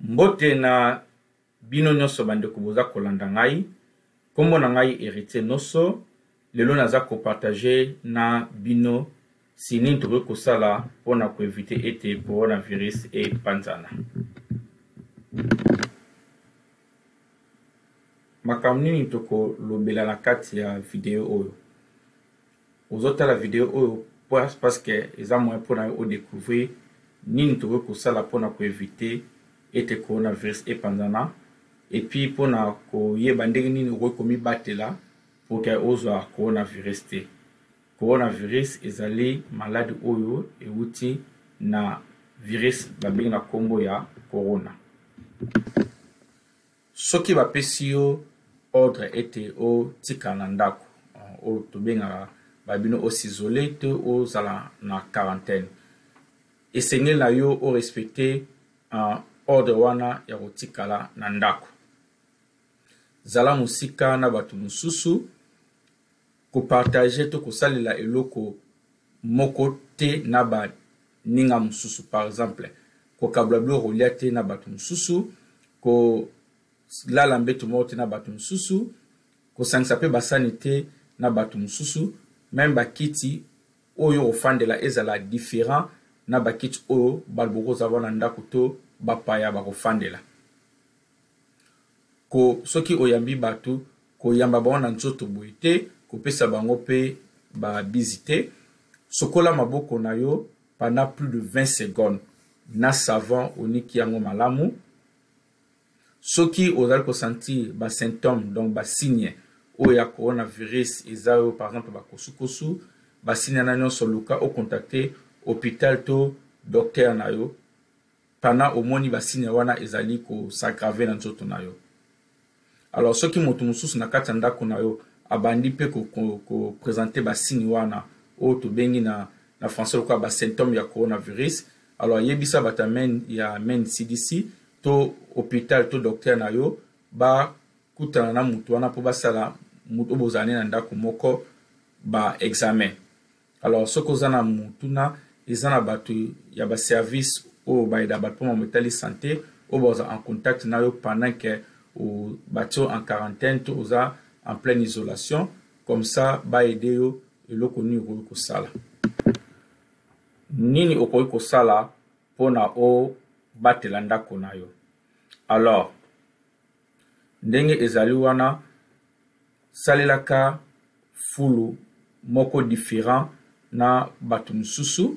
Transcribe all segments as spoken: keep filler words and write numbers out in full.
Mbote na bino nyonso bandeko boza kolanda ngai, kombo na ngai Héritier Nosso, lelo naza ko partager na bino sini tokoki kosala pona ko éviter ete coronavirus e panzana. Makambo nini toko lobela na kati ya video oyo. Ozotala video oyo parce que eza moyen pona o découvrir nini tokoki kosala pona ko éviter ete coronavirus e panzana, et puis pona ko yeba ndenge nini okoki komibatela pour que ozwa coronavirus te. Coronavirus ezali malade oyo euti na virus babengi na kombo ya corona. Soki bapesi yo ordre ete o tika na ndako o tobenga babino o s'isoler te o zala na quarantaine, esengeli na yo o respecter uh, ordre wana ya kotikala na ndako. Zala musika na batu mususu, ko partager to kosalela eloko moko te na ba ninga mususu. Par exemple, ko kablablo rolia te na batu mususu, ko lala mbeto mo te na batu mususu, ko sangisa pe basani te na batu mususu, même bakiti oyo ofandela ezala différent na bakiti oyo balboko za wana ndako to bapaya bakofandela. Ko soki oyambi batu ko yamba baona nzoto boye te, ko pesa bango pe ba bizite, sokola maboko na yo pendant plus de vingt secondes na savon oniki yango malamu. Soki ozali ko sentir ba symptômes, donc ba signe o ya coronavirus ezao, par exemple ba kosukosu, ba signe na nyonso luka o contacter hôpital to docteur na yo pendant au moins ba signe wana ezali ko s'aggraver na nzoto na yo. Alors soki moto mususu na kati ndako na yo abandi pe ko, ko, ko présenter ba signe wana o to bengi na na français ko ba symptômes ya coronavirus, alors yebisa batamen ya men C D C to hôpital to docteur na yo ba kutana na mutu wana po basala mutu bozane na ndako moko ba examen. Alors soko zana mutu na ezana batu ya ba service o ba ida batu mo metali santé o boza en contact na yo pendant que ou batio en quarantaine to oza en pleine isolation, comme ça ba aider yo eloko ni okoki kosala. Nini okoki kosala pona o batela ndako na yo. Alors ndenge ezali wana salelaka fulu moko différent na batu mususu,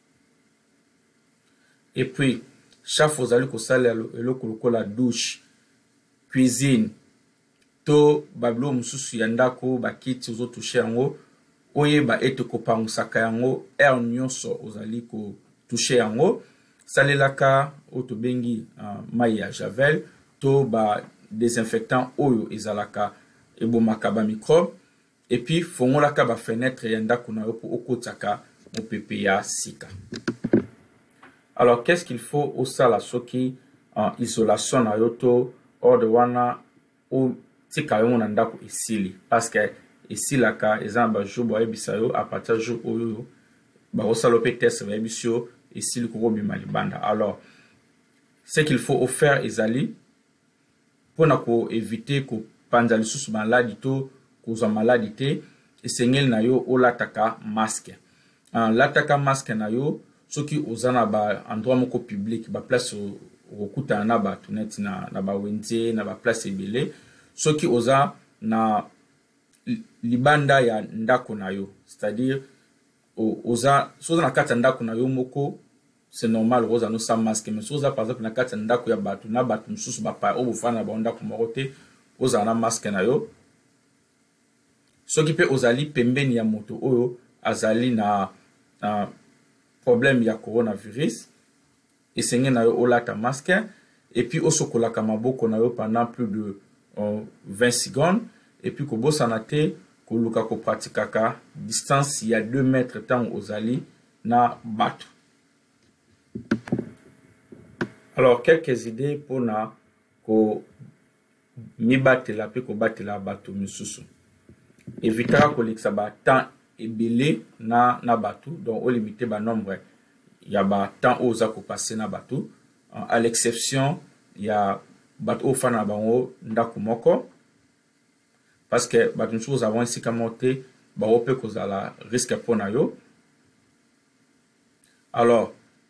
et puis chaque fois ozali kosala eloko lokola douche, cuisine to bablo mususu ya ndako bakiti ozo toucher yango oyeba ete kopangusaka yango air nyonso ozali ko toucher yango. Salelaka oto bengi uh, mai ya javel to ba désinfectant oyo ezalaka ebomaka ba microbe, et puis fongolaka ba fenêtre ya ndako na yo po okotaka mopepe ya sika. Alors qu'est-ce qu'il faut au sala soki en uh, isolation na yo to ordre wana o tika yo na ndako esili, parce que esilaka ezamba jobo ebisa yo a partir jour oyo ba osalo pe test ba ebisio esili ko bima libanda. Alors ce qu'il faut faire ezali pona ko éviter ko panza lisusu maladi to kozwa maladi te, esengeli na yo olataka masque. En lataka masque na yo soki ozana ba endroit moko public, ba place okuta na ba tuneti na na ba wenze na ba place ebele, soki oza na libanda ya ndako na yo, c'est-à-dire oza soza na kati ndako na yo moko, c'est normal oza no sa masque, mais soza par exemple na kati ndako ya batu na batu mususu ba pa o bofana ba ndako moko te, oza na masque na yo. Soki pe ozali pembeni ya moto oyo azali na uh, problème ya coronavirus, esenge na yo olata masque, et puis osokolaka maboko na yo pendant plus de uh, vingt secondes, et puis kobosana te koluka ko pratikaka distance ya deux mètres tant ozali na batu. Alors quelques idées pour na ko mibatela pe ko batela batu misusu. Évitera ko lekisa ba temps ebele na na batu, donc o limiter ba nombre ya ba temps oza ko passer na batu, à l'exception ya bato oyo fanda na bango ndako moko parce que bato mosusu ozala esika moko te bango mpe kozala risque mpo na yo. Alors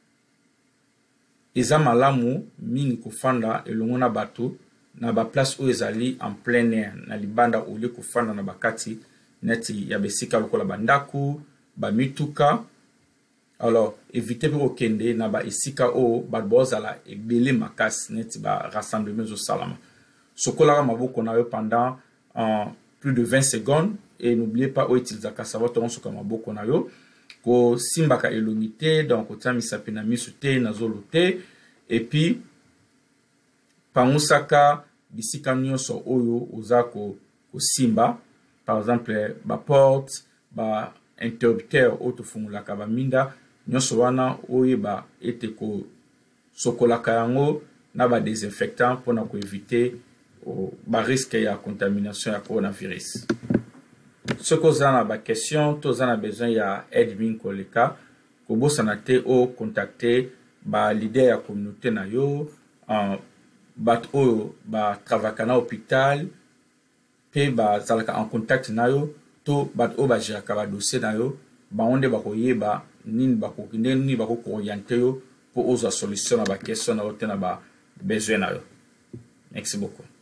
eza malamu mingi kofanda elongo na bato na baplace oyo ezali en plein air na libanda olie kofanda na bakati neti ya besika lokola bandako bamituka. Alors éviter mpe kokende na baesika oyo bato bozala ebele makasi neti barassemblement ezosalama. Sokolaka maboko na yo pendant uh, plus de vingt secondes et n'oubliez pas oyo etilisaka savo tongo soka maboko na yo kosimbaka elongi te donc kotia misapi na miso te na zolo te et puis pangusaka bisika nyonso oyo oza kosimba par exemple baporte bainterrupteur oyo tofungolaka baminda nyonso wana oyeba ete kosokolaka yango na badesinfectant mpona koevite barisque ya contamination ya coronavirus. Soki oza na baquestion to oza na besoin ya aide mingi koleka kobosana te ocontacte balider ya communauté na yo uh, bato oyo batravaka na hôpital mpe bazalaka en contact na yo to bato oyo bagéraka badossier na yo bango nde bakoyeba nini bakokinde nini bakokoriente yo mpo ozwa solution na baquestion na yo te na babesoin na yo. Merci beaucoup.